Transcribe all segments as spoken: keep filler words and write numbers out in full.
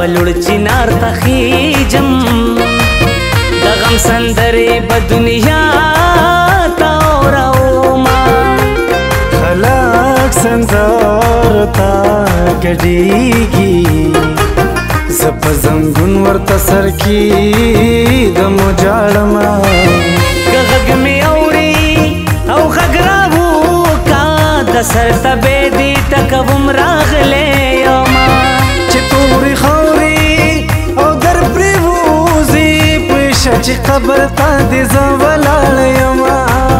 پلوړ چنار تخیجم د غم سندرې په دنیا تا اوروما خلق سندر تا ګډیږي زپ زنګون ورته سر کی د مجاړما غږ می اوري او غږ راو کا د سر تبې دي ټکوم راغلې یما چې تورې خوري او در پریوزي پښه چې قبر ته دې زه ولاړ یما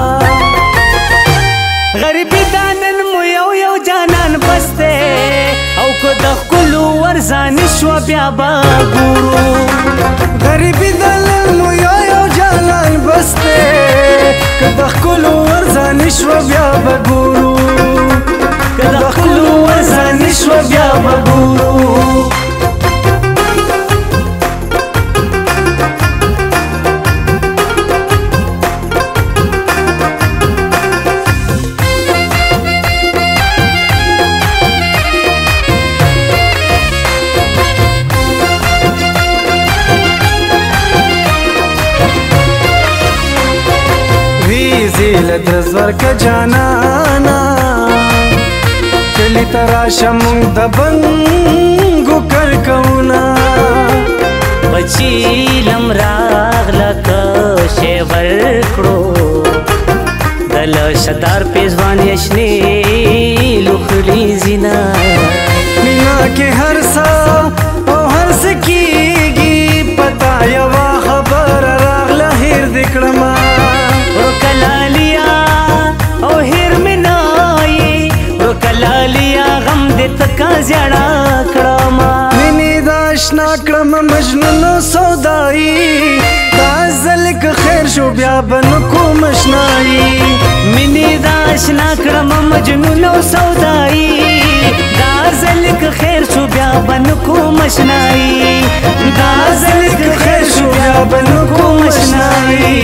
غریبي دانن مو یو یو جانان بسته او کو د ښکلو ورځان شوه بیا به ګورو غریبي دانن مو یو یو جانان بسته که د ښکلو ورځان شوه بیا به ګورو که د ښکلو ورځان شوه بیا به ګورو لدرز ورکه جانانا کلی تراشه مونږ د بنګو کرکونا بچیلم راغله که شی ورکړو د لشدار پیزوان یشنې لوخړي زینا مینا کې هر څه او هر څه کېږي پتا یوه خبره راغله هېر دې کړمه روکلالیا او هیر منای روکلالیا غم دې تکا زیړه کړم مینې دا اشنا کړم مجنون سودایي دا ځل که خیر شو بیا به نه کوم اشنایي مینې دا اشنا کړم مجنون سودایي دا ځل که خیر شو بیا به نه کوم اشنایي دا ځل که خیر شو بیا به نه کوم اشنایي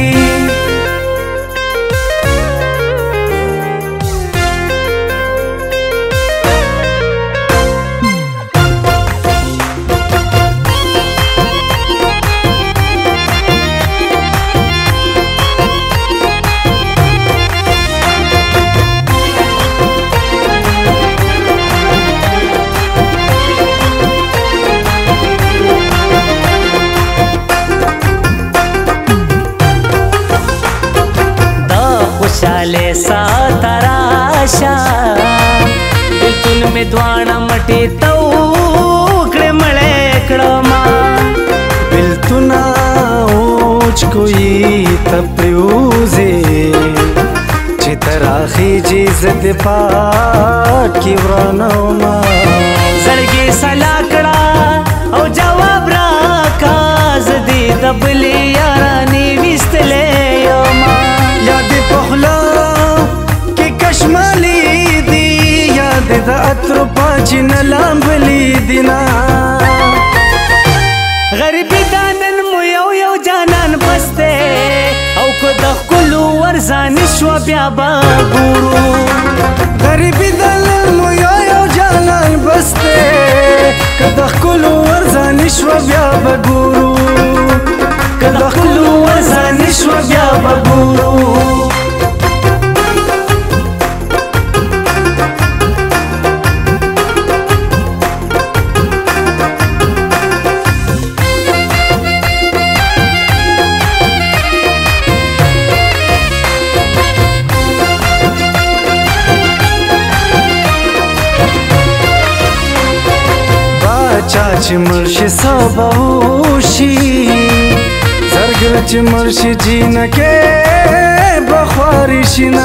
خوشاله ساتراشا بلتون می دوانا مٹی تو کڑے مڑے کڑما بلتونا اوچ کوئی تپریوزے چی تراخی جیز دی پاک کی ورانوما زرگی سلا کڑا او جواب راکا زدی دبلی یارانی وستلے یوما یاد پخلا کی کشمالی دی یاد دا اتر پاچی نلامبلی دینا غریبی دانن مو یو یو جانان بسته او کو د ښکلو ورځان شوه بیا به ګورو غریبی دانن مو یو یو جانان بسته که د ښکلو ورځان شوه بیا به ګورو که د ښکلو ورځان شوه بیا به ګورو چې مرشي سباوشي زرګل چې مرشي جینکه بخاري شینا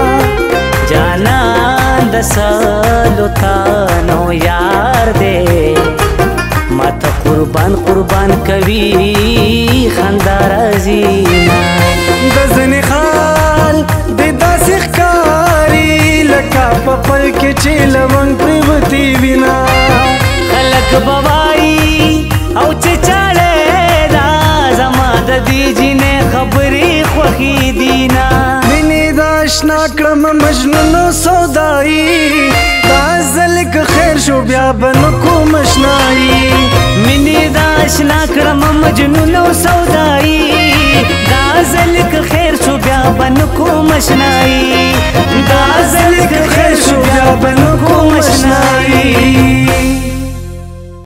جانان د سالو تانو یار دې ماته قربان قربان کوي خندا رازینا د ځنې خال د داسې ښکاري لکه په پل کې چې لونګ پرېوتې وینا خلک بوایي او چې چاړې دا زما د دې جینې خبرې خوښې دي نه مینې دا آشنا کړم مجنون سودائی دا ځل که خیر شو بیا به نه کوم اشنائی مینې دا آشنا کړم مجنون سودائی دا ځل که خیر شو بیا به نه کوم اشنائی دا ځل که خیر شو بیا به نه کوم اشنائی